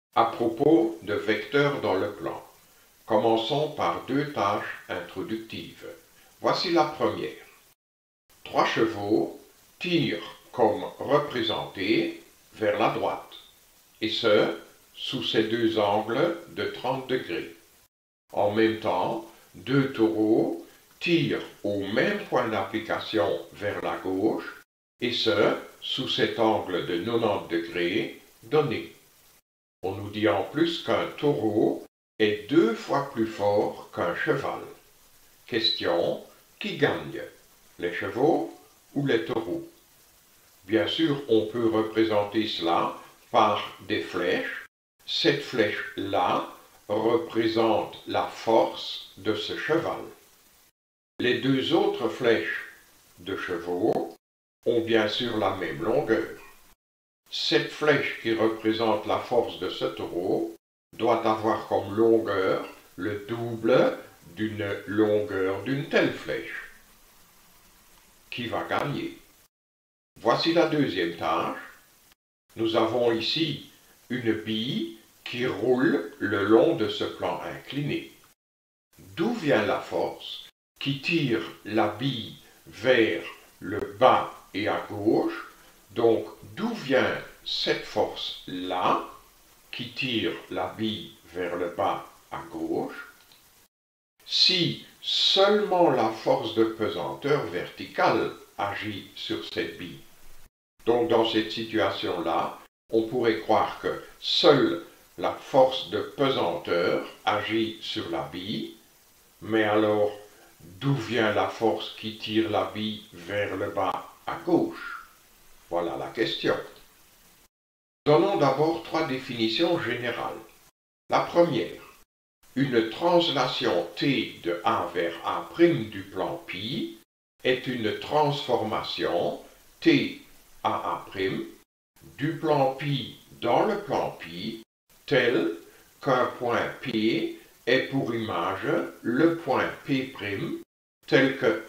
À propos de vecteurs dans le plan, commençons par deux tâches introductives. Voici la première. 3 chevaux tirent comme représenté vers la droite, et ce, sous ces deux angles de 30 degrés. En même temps, 2 taureaux tirent au même point d'application vers la gauche, et ce, sous cet angle de 90 degrés donné. On nous dit en plus qu'un taureau est 2 fois plus fort qu'un cheval. Question, qui gagne, les chevaux ou les taureaux? Bien sûr, on peut représenter cela par des flèches. Cette flèche-là représente la force de ce cheval. Les deux autres flèches de chevaux ont bien sûr la même longueur. Cette flèche qui représente la force de ce taureau doit avoir comme longueur le double d'une longueur d'une telle flèche. Qui va gagner? Voici la deuxième tâche. Nous avons ici une bille qui roule le long de ce plan incliné. D'où vient la force qui tire la bille vers le bas et à gauche? Donc, d'où vient cette force-là qui tire la bille vers le bas à gauche? Si seulement la force de pesanteur verticale agit sur cette bille. Donc, dans cette situation-là, on pourrait croire que seule la force de pesanteur agit sur la bille, mais alors, d'où vient la force qui tire la bille vers le bas à gauche? Voilà la question. Donnons d'abord 3 définitions générales. La première, une translation T de A vers A' du plan π est une transformation T à A' du plan π dans le plan π tel qu'un point P est pour image le point P', tel que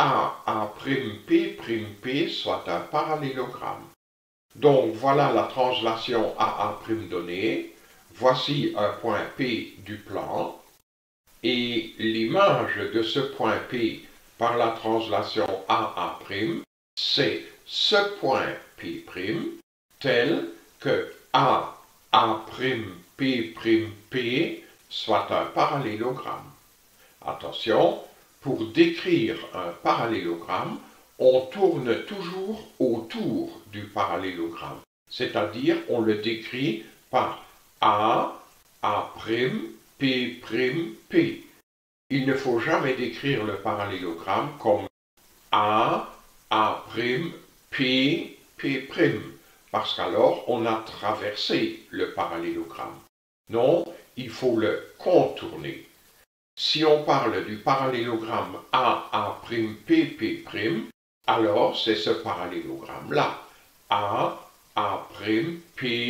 A'P' soit un parallélogramme. Donc voilà la translation AA' donnée, voici un point P du plan, et l'image de ce point P par la translation AA', c'est ce point P', tel que A'P' soit un parallélogramme. Attention, pour décrire un parallélogramme, on tourne toujours autour du parallélogramme, c'est-à-dire on le décrit par A, A'P', P'. Il ne faut jamais décrire le parallélogramme comme A, A'P', P', parce qu'alors on a traversé le parallélogramme. Non, il faut le contourner. Si on parle du parallélogramme A'P', alors c'est ce parallélogramme-là, A'P'.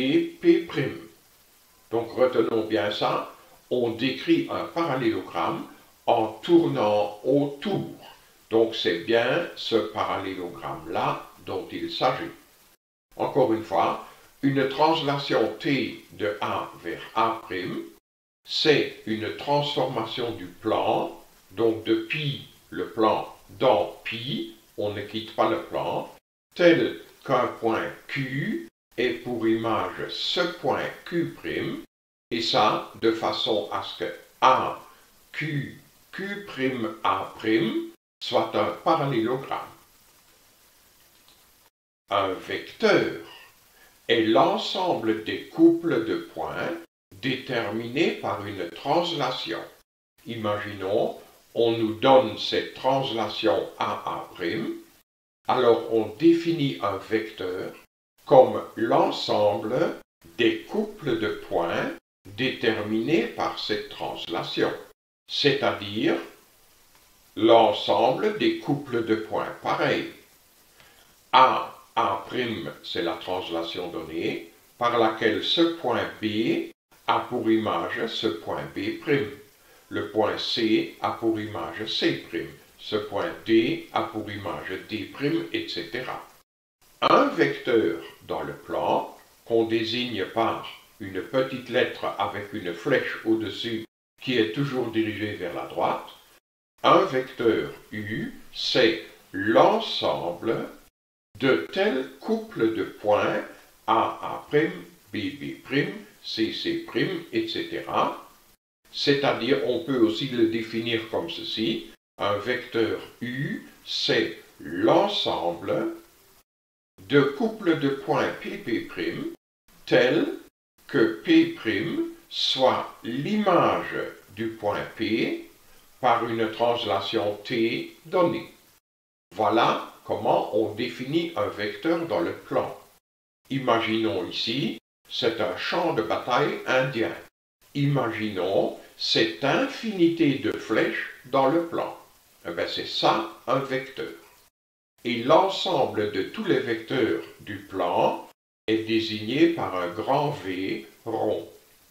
Donc retenons bien ça, on décrit un parallélogramme en tournant autour. Donc c'est bien ce parallélogramme-là dont il s'agit. Encore une fois, une translation T de A vers A', c'est une transformation du plan, donc de π, le plan, dans π, on ne quitte pas le plan, tel qu'un point Q est pour image ce point Q', et ça de façon à ce que A, Q, Q'A' soit un parallélogramme. Un vecteur est l'ensemble des couples de points déterminés par une translation. Imaginons, on nous donne cette translation AA', alors on définit un vecteur comme l'ensemble des couples de points déterminés par cette translation, c'est-à-dire l'ensemble des couples de points pareils. A', c'est la translation donnée, par laquelle ce point B a pour image ce point B'. Le point C a pour image C'. Ce point D a pour image D', etc. Un vecteur dans le plan, qu'on désigne par une petite lettre avec une flèche au-dessus qui est toujours dirigée vers la droite. Un vecteur U, c'est l'ensemble de tels couples de points A', B', C', etc. C'est-à-dire, on peut aussi le définir comme ceci. Un vecteur U, c'est l'ensemble de couples de points P', tels que P' soit l'image du point P par une translation T donnée. Voilà comment on définit un vecteur dans le plan. Imaginons ici, c'est un champ de bataille indien. Imaginons cette infinité de flèches dans le plan. Eh bien, c'est ça un vecteur. Et l'ensemble de tous les vecteurs du plan est désigné par un grand V rond.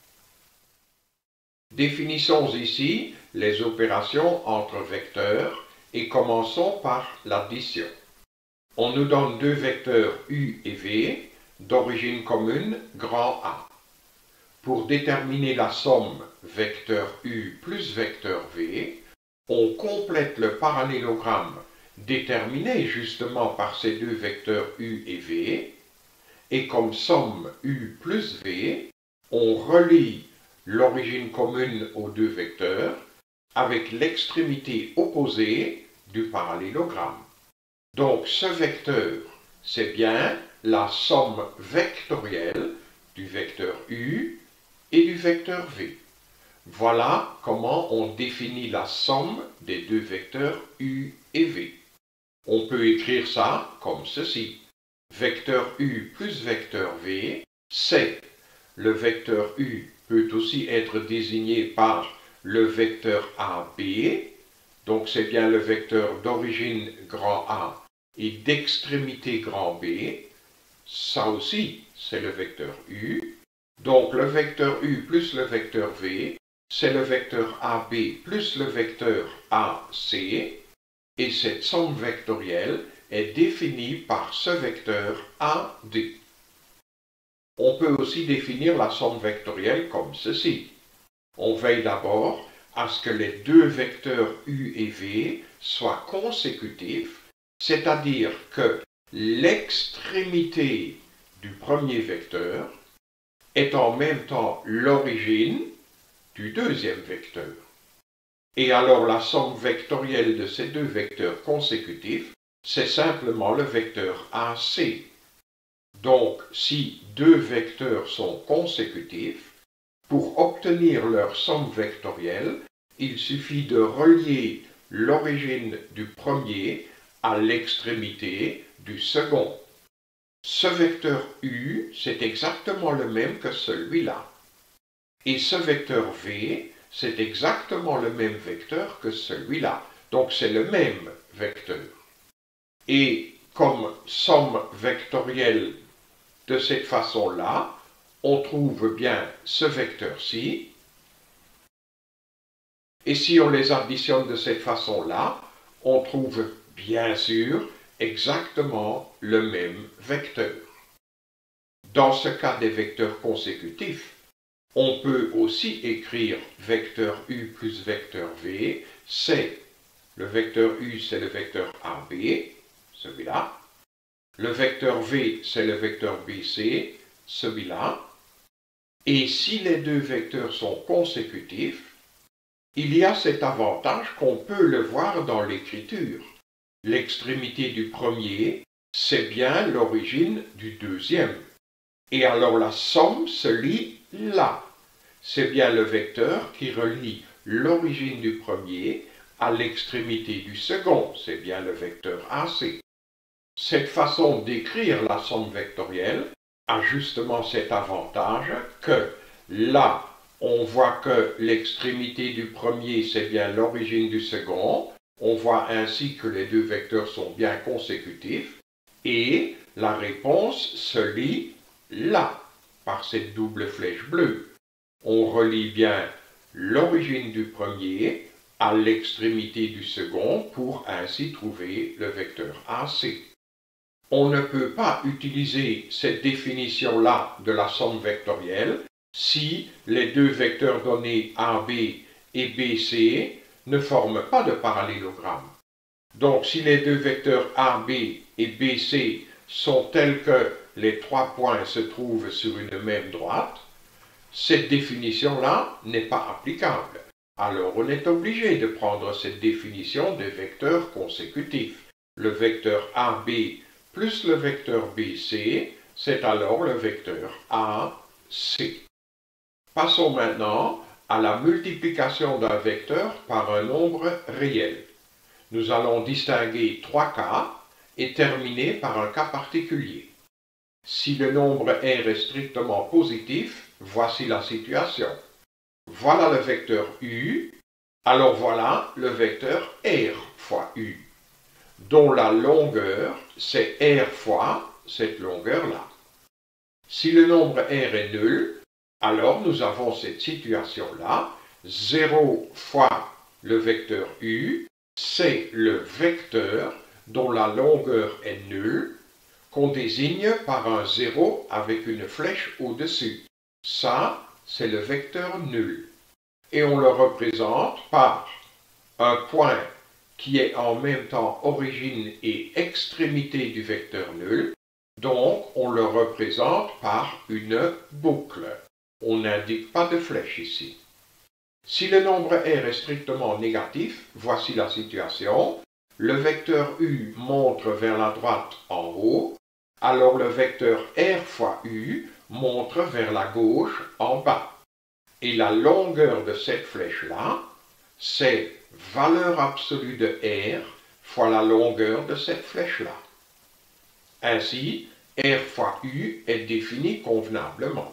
Définissons ici les opérations entre vecteurs et commençons par l'addition. On nous donne deux vecteurs U et V d'origine commune grand A. Pour déterminer la somme vecteur U plus vecteur V, on complète le parallélogramme déterminé justement par ces deux vecteurs U et V, et comme somme U plus V, on relie l'origine commune aux deux vecteurs avec l'extrémité opposée du parallélogramme. Donc ce vecteur, c'est bien la somme vectorielle du vecteur U et du vecteur V. Voilà comment on définit la somme des deux vecteurs U et V. On peut écrire ça comme ceci. Vecteur U plus vecteur V, c'est le vecteur U peut aussi être désigné par le vecteur AB, donc c'est bien le vecteur d'origine grand A et d'extrémité grand B. Ça aussi, c'est le vecteur U. Donc le vecteur U plus le vecteur V, c'est le vecteur AB plus le vecteur AC, et cette somme vectorielle est définie par ce vecteur AD. On peut aussi définir la somme vectorielle comme ceci. On veille d'abord à ce que les deux vecteurs U et V soient consécutifs, c'est-à-dire que l'extrémité du premier vecteur est en même temps l'origine du deuxième vecteur. Et alors la somme vectorielle de ces deux vecteurs consécutifs, c'est simplement le vecteur AC. Donc, si deux vecteurs sont consécutifs, pour obtenir leur somme vectorielle, il suffit de relier l'origine du premier à l'extrémité du second. Ce vecteur U, c'est exactement le même que celui-là. Et ce vecteur V, c'est exactement le même vecteur que celui-là. Donc c'est le même vecteur. Et comme somme vectorielle de cette façon-là, on trouve bien ce vecteur-ci. Et si on les additionne de cette façon-là, on trouve bien sûr exactement le même vecteur. Dans ce cas des vecteurs consécutifs, on peut aussi écrire vecteur U plus vecteur V, c'est le vecteur U, c'est le vecteur AB, celui-là. Le vecteur V, c'est le vecteur BC, celui-là. Et si les deux vecteurs sont consécutifs, il y a cet avantage qu'on peut le voir dans l'écriture. L'extrémité du premier, c'est bien l'origine du deuxième. Et alors la somme se lit là. C'est bien le vecteur qui relie l'origine du premier à l'extrémité du second. C'est bien le vecteur AC. Cette façon d'écrire la somme vectorielle a justement cet avantage que là, on voit que l'extrémité du premier, c'est bien l'origine du second. On voit ainsi que les deux vecteurs sont bien consécutifs. Et la réponse se lit là, par cette double flèche bleue. On relie bien l'origine du premier à l'extrémité du second pour ainsi trouver le vecteur AC. On ne peut pas utiliser cette définition-là de la somme vectorielle si les deux vecteurs donnés AB et BC ne forment pas de parallélogramme. Donc si les deux vecteurs AB et BC sont tels que les trois points se trouvent sur une même droite, cette définition-là n'est pas applicable. Alors on est obligé de prendre cette définition des vecteurs consécutifs. Le vecteur AB plus le vecteur BC, c'est alors le vecteur AC. Passons maintenant à la multiplication d'un vecteur par un nombre réel. Nous allons distinguer trois cas et terminer par un cas particulier. Si le nombre R est strictement positif, voici la situation. Voilà le vecteur U, alors voilà le vecteur R fois U, dont la longueur, c'est R fois cette longueur-là. Si le nombre R est nul, alors nous avons cette situation-là, 0 fois le vecteur U, c'est le vecteur dont la longueur est nulle, qu'on désigne par un 0 avec une flèche au-dessus. Ça, c'est le vecteur nul. Et on le représente par un point qui est en même temps origine et extrémité du vecteur nul. Donc, on le représente par une boucle. On n'indique pas de flèche ici. Si le nombre R est strictement négatif, voici la situation. Le vecteur U montre vers la droite en haut, alors le vecteur R fois U montre vers la gauche en bas. Et la longueur de cette flèche-là, c'est valeur absolue de R fois la longueur de cette flèche-là. Ainsi, R fois U est défini convenablement.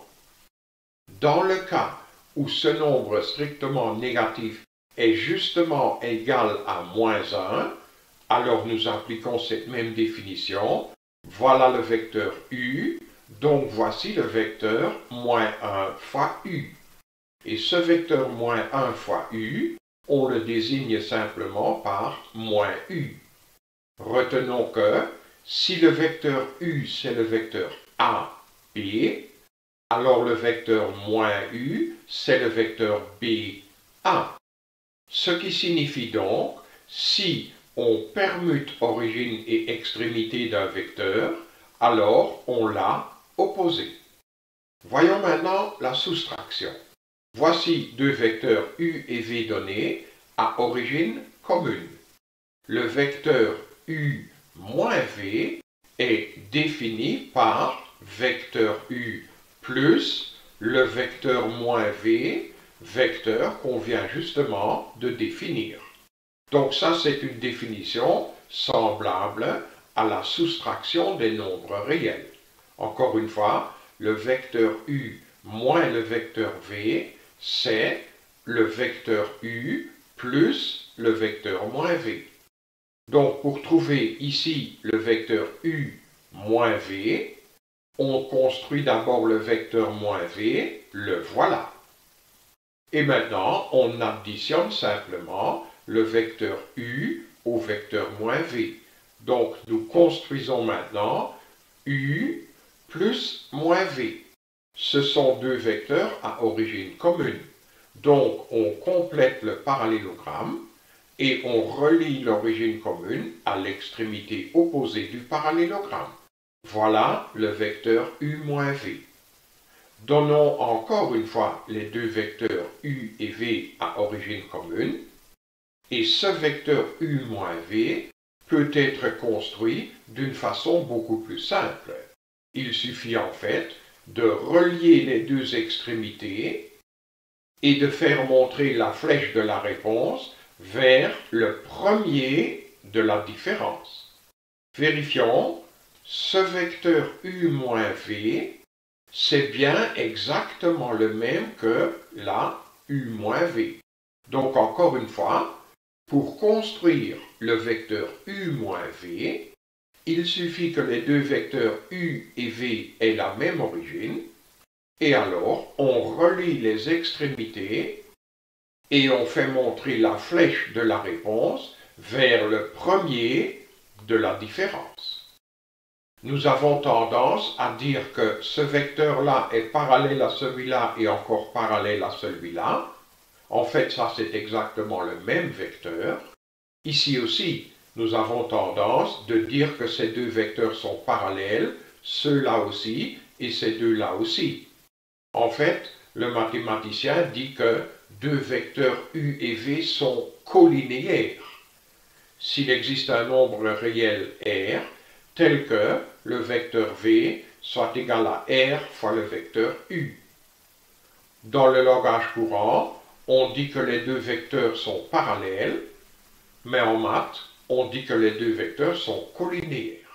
Dans le cas où ce nombre strictement négatif est justement égal à moins 1, alors nous appliquons cette même définition. Voilà le vecteur U, donc voici le vecteur moins 1 fois U. Et ce vecteur moins 1 fois U, on le désigne simplement par moins U. Retenons que si le vecteur U c'est le vecteur AB, alors le vecteur moins U c'est le vecteur BA. Ce qui signifie donc, si on permute origine et extrémité d'un vecteur, alors on l'a opposé. Voyons maintenant la soustraction. Voici deux vecteurs U et V donnés à origine commune. Le vecteur U moins V est défini par vecteur U plus le vecteur moins V, vecteur qu'on vient justement de définir. Donc ça, c'est une définition semblable à la soustraction des nombres réels. Encore une fois, le vecteur U moins le vecteur V, c'est le vecteur U plus le vecteur moins V. Donc pour trouver ici le vecteur U moins V, on construit d'abord le vecteur moins V, le voilà. Et maintenant, on additionne simplement le vecteur U au vecteur moins V. Donc nous construisons maintenant U plus moins V. Ce sont deux vecteurs à origine commune. Donc on complète le parallélogramme et on relie l'origine commune à l'extrémité opposée du parallélogramme. Voilà le vecteur U moins V. Donnons encore une fois les deux vecteurs U et V à origine commune. Et ce vecteur U moins V peut être construit d'une façon beaucoup plus simple. Il suffit en fait de relier les deux extrémités et de faire montrer la flèche de la réponse vers le premier de la différence. Vérifions, ce vecteur U moins V, c'est bien exactement le même que la U moins V. Donc encore une fois, pour construire le vecteur U moins V, il suffit que les deux vecteurs U et V aient la même origine, et alors on relie les extrémités et on fait montrer la flèche de la réponse vers le premier de la différence. nous avons tendance à dire que ce vecteur-là est parallèle à celui-là et encore parallèle à celui-là. En fait, ça c'est exactement le même vecteur. Ici aussi, nous avons tendance de dire que ces deux vecteurs sont parallèles, ceux-là aussi et ces deux-là aussi. En fait, le mathématicien dit que deux vecteurs u et v sont collinéaires. S'il existe un nombre réel r, tel que le vecteur v soit égal à r fois le vecteur u. Dans le langage courant, on dit que les deux vecteurs sont parallèles, mais en maths, on dit que les deux vecteurs sont collinéaires.